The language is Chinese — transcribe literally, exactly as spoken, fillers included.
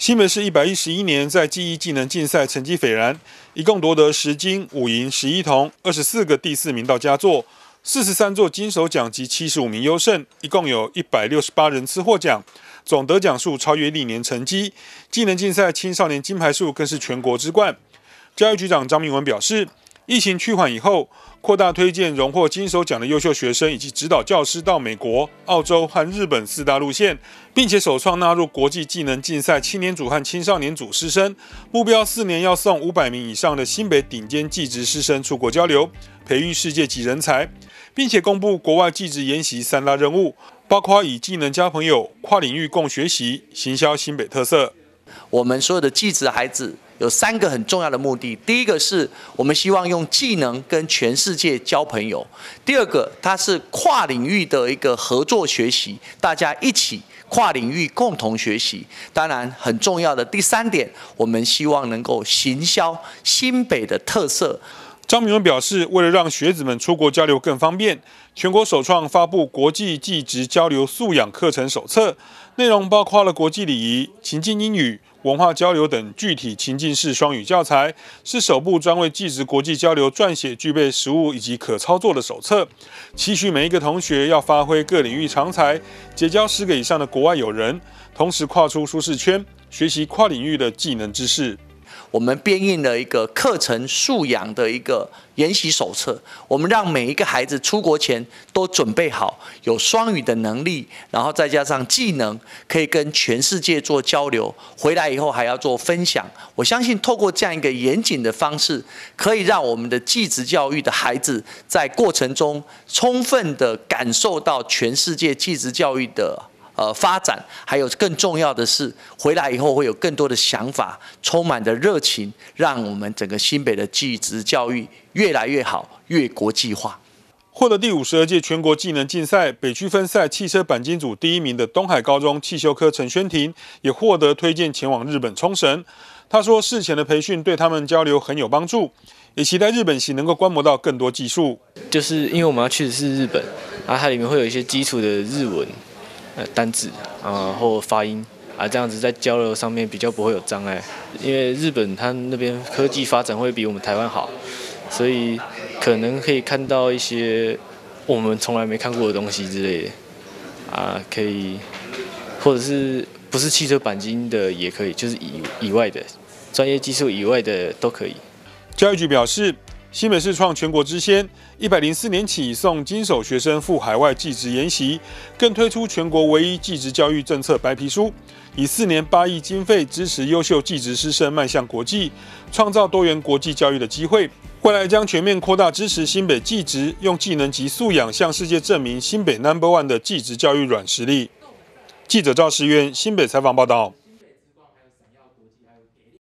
新北市一百一十一年在记忆技能竞赛成绩斐然，一共夺得十金、五银、十一铜、二十四个第四名到佳作，四十三座金手奖及七十五名优胜，一共有一百六十八人次获奖，总得奖数超越历年成绩。技能竞赛青少年金牌数更是全国之冠。教育局长张明文表示，疫情趋缓以后，扩大推荐荣获金手奖的优秀学生以及指导教师到美国、澳洲和日本四大路线，并且首创纳入国际技能竞赛青年组和青少年组师生，目标四年要送五百名以上的新北顶尖技职师生出国交流，培育世界级人才，并且公布国外技职研习三大任务，包括以技能交朋友、跨领域共学习、行销新北特色。 我们所有的技职孩子有三个很重要的目的，第一个是我们希望用技能跟全世界交朋友，第二个它是跨领域的一个合作学习，大家一起跨领域共同学习。当然很重要的第三点，我们希望能够行销新北的特色。 张明文表示，为了让学子们出国交流更方便，全国首创发布国际技职交流素养课程手册，内容包括了国际礼仪、情境英语、文化交流等具体情境式双语教材，是首部专为技职国际交流撰写具备实务以及可操作的手册。期许每一个同学要发挥各领域长才，结交十个以上的国外友人，同时跨出舒适圈，学习跨领域的技能知识。 我们编印了一个课程素养的一个研习手册，我们让每一个孩子出国前都准备好有双语的能力，然后再加上技能，可以跟全世界做交流，回来以后还要做分享。我相信透过这样一个严谨的方式，可以让我们的技职教育的孩子在过程中充分的感受到全世界技职教育的呃，发展，还有更重要的是，回来以后会有更多的想法，充满着热情，让我们整个新北的技职教育越来越好，越国际化。 获得第五十二届全国技能竞赛北区分赛汽车钣金组第一名的东海高中汽修科陈宣婷，也获得推荐前往日本冲绳。他说，事前的培训对他们交流很有帮助，也期待日本行能够观摩到更多技术。 就是因为我们要去的是日本，然后它里面会有一些基础的日文。呃，单字啊，或发音啊，这样子在交流上面比较不会有障碍。因为日本它那边科技发展会比我们台湾好，所以可能可以看到一些我们从来没看过的东西之类的啊，可以，或者是不是汽车钣金的也可以，就是以以外的专业技术以外的都可以。 教育局表示，新北市创全国之先，一百零四年起送金手学生赴海外技职研习，更推出全国唯一技职教育政策白皮书，以四年八亿经费支持优秀技职师生迈向国际，创造多元国际教育的机会。未来将全面扩大支持新北技职，用技能及素养向世界证明新北 Number One 的技职教育软实力。记者赵世渊新北采访报道。